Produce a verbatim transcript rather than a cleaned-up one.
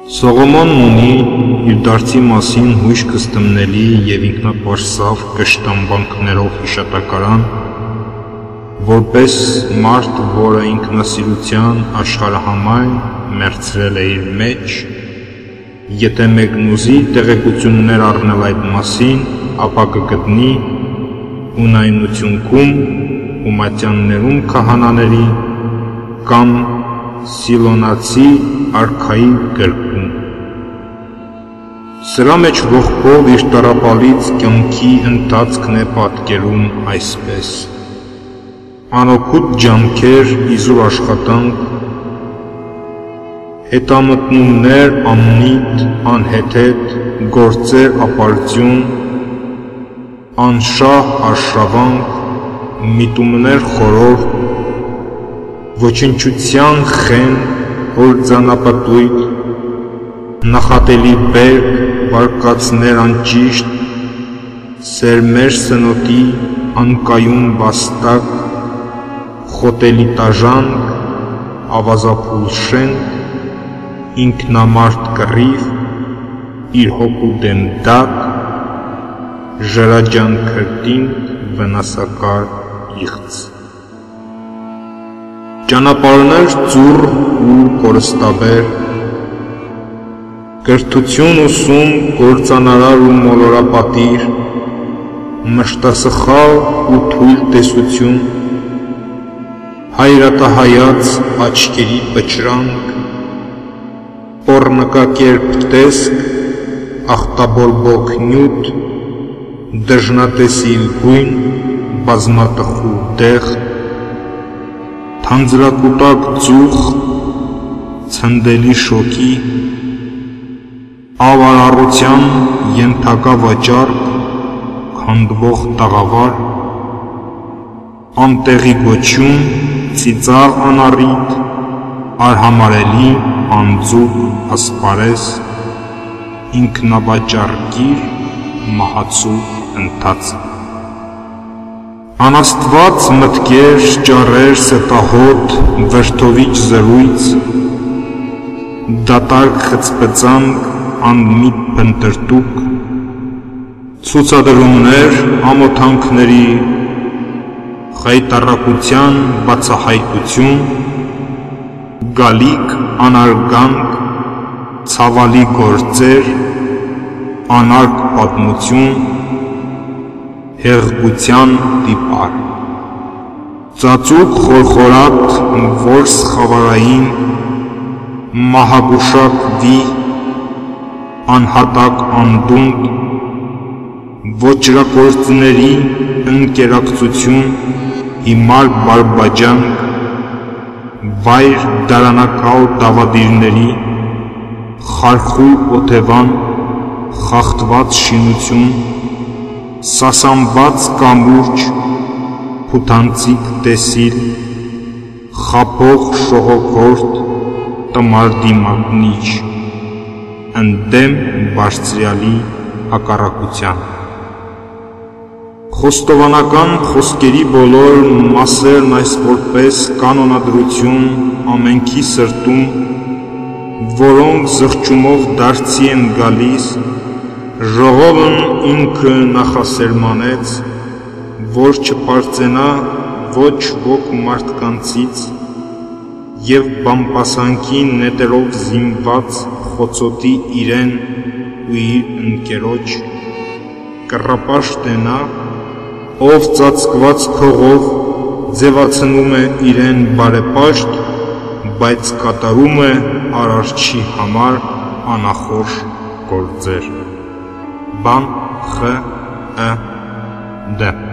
Սողոմոնն ունի իր դարձի մասին հույժ կստմնելի և ինքնապարսավ կշտամբանքներով հիշատակարան, որպես մարդ, որը ինքնասիրության աշխարհահամայն մերձրել է իր մեջ, եթե մեկն ուզի տեղեկություններ առնել այդ մասին, ապա կգտնի Ունայնությունքում ու Մատյաններում քահանաների կամ Սիլոնացի արքայի գրքում։ Սրա մեջ ողբով իր տառապալից կյանքի ընթացքն է պատկերում այսպես. անօգուտ ջանքեր, իզուր աշխատանք, հետամտնումներ, անմիտ, անհեթեթ, գործեր ապարդյուն, անշահ արշավանք, միտումներ խորոր, ոչնչության խեն, հորձանապատույտ, նախատելի բերք, վարկածներ անճիշտ, սերմեր սնոտի, անկայուն վաստակ, խոտելի տաժանք, ավազափուլ շենք, ինքնամարդ կռիվ, իր հոգու դեմ դատ, ժրաջան քրտինք, վնասակար իղծ։ Ճանապարհներ ծուռ ու կորստաբեր, կրթություն ուսում, գործանարար ու մոլորապատիր, մշտասխալ ու թույլ տեսություն, հայրատահայաց աչքերի պչրանք, պոռնկակերպ տեսք, ախտաբորբոք նյութ, դժնատեսիլ գույն, բազմատխուր դեղ, թանձրակուտակ ծուխ, ցնդելի շոկի, ավարառության ենթակա վաճառք, քանդվող տաղավար, անտեղի գոչյուն, ծիծաղ անառիթ, արհամարելի անձուկ ասպարես, ինքնավաճառգիր, մահացու ընթացք։ Անաստված մտքեր, ճառեր, սետահոտ, վրդովիչ զրույց, դատարկ խցպծանք, անմիտ փնտրտուք, ցուցադրումներ, ամոթանքների, խայտառակության բացահայտություն, գալիք, անարգանք, ցավալի գործեր, անարգ պատմություն, հեղգության տիպար, ծածուկ խորխորատ, որս խավարային, մահագուշակ վի, անհատակ անդունդ, ոճրագործների ընկերակցություն, հիմար բարբաջանք, վայր դարանակալ դավադիրների, խարխուլ օթևան, խախտված շինություն, սասանված կամուրջ, փութանցիկ տեսիլ, խափող շողոքորդ, տմարդի մատնիչ, ընդդեմ բարձրյալի հակառակության։ Խոստովանական խոսքերի բոլոր մասերն այս որպես կանոնադրություն ամենքի սրտում, որոնք զղջումով դարձի են գալիս, ժողովն ինքը նախասերմանեց, որ չպարծենա ոչ ոք մարդկանցից և բամպասանքի նետերով զինված խոցոտի իրեն ու իր ընկերոջ, կռապաշտ է նա, ով ծածկված փողով ձևացնում է իրեն բարեպաշտ, բայց կատարում է արարչի համար անախորժ գործեր։ Բան Խ Ը Դ